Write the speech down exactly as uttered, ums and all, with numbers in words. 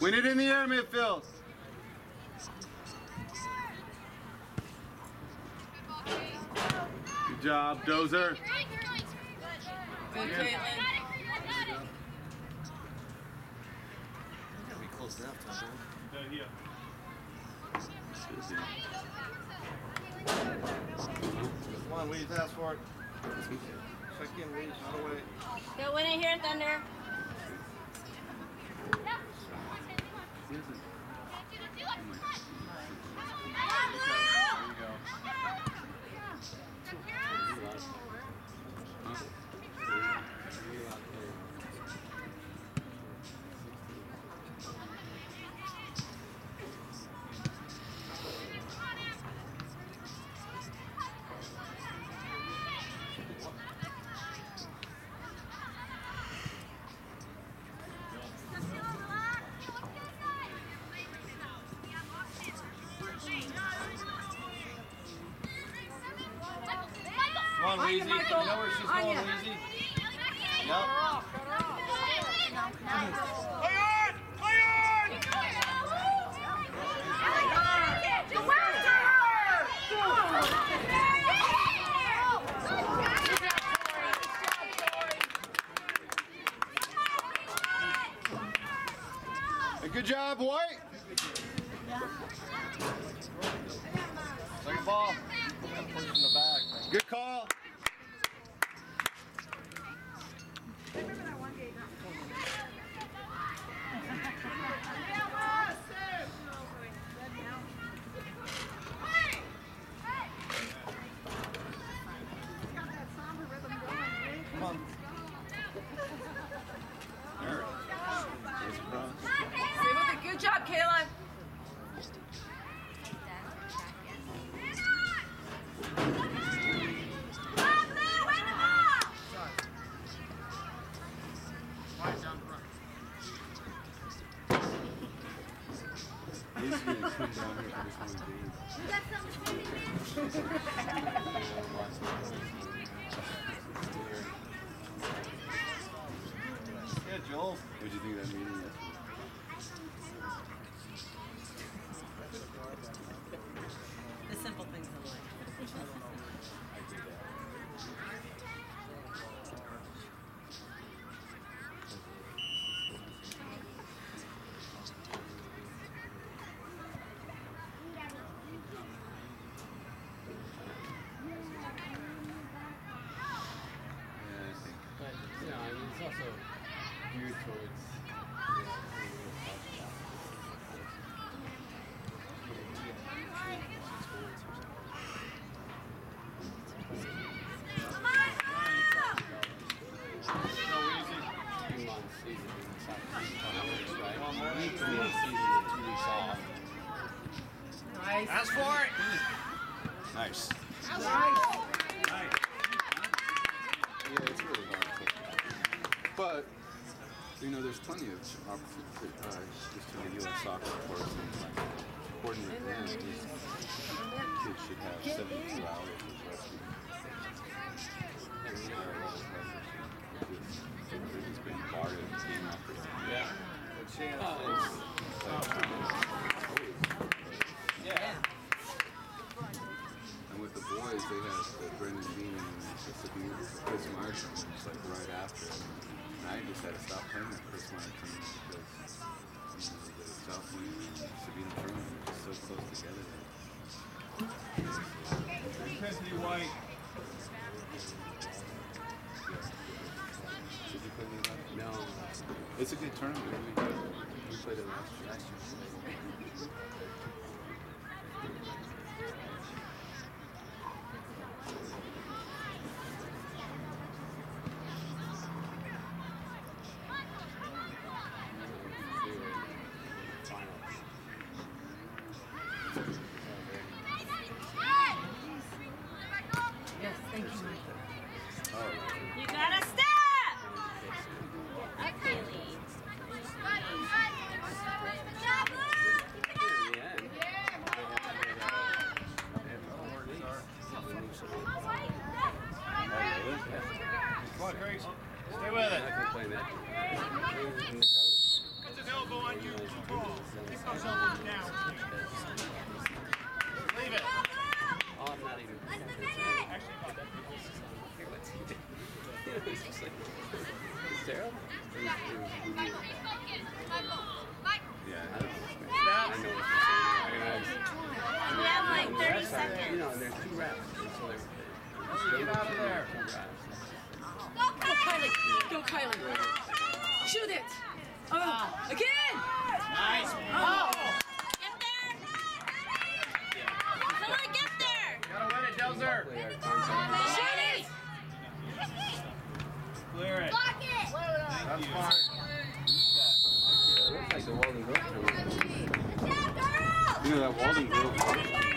Win it in the air, midfield. Good job, Dozer. Good, Caitlin. Gotta be close enough, Tom. Yeah. Come on, Weeze, ask for it. Check in, Weeze, not away. Go win it here, Thunder. Come on, Weezy. You know where she's going, Weezy? Yep. Play on! Play on! Hey, good job, White. Second ball. Push in the back. Good call. Come on. Stay with it. Good job, Kayla. Yeah, Joel. What did you think of that meeting yesterday? The simple things in life. But, you know, I mean, it's also geared towards, you know, two months season in soccer season, right? You need to be in season with two weeks off. Nice. Ask for it. Nice. Nice. Yeah, it's really hard to take. But, you know, there's plenty of opportunities. Uh, just to the U S soccer course and like, coordinate them. These kids should have seventy-two hours of rest. And we know a lot of players. They're just being guarded game after game. Yeah. Good chance. Oh, it's, Yeah. And with the boys, they have the Brendan Bean and the Sabine, Chris Martin, just like right after. And I just had to stop playing with Chris Martin because, you know, the South Wing and Sabine Truman are just so close together. Anthony White. Did you play with that? no. It's a good tournament. We, we played it last year. Last year. Yes, thank you, Michael. Oh, You gotta step! Come on, Craig. Stay with it. I'm not gonna play that. his elbow on you. Too tall. Keep those elbows down. Leave it. Oh, I'm not even. Actually, no, that What's he doing? It's just like, it's terrible. It was, it was really bad. Yeah. I don't know what's going on. I know what you're saying. You have like thirty You seconds. know, and there's two reps. And so they're, Get out of there. two reps. Go, Kylie. Go, Kylie. Shoot it. Oh, again. nice. Oh. Get there. Come on, get there. Gotta win it, Delzer. Hopefully our contact- Shoot it. Clear it. That's fine. It looks like the Walden Grove tournament. You know that Walden Grove.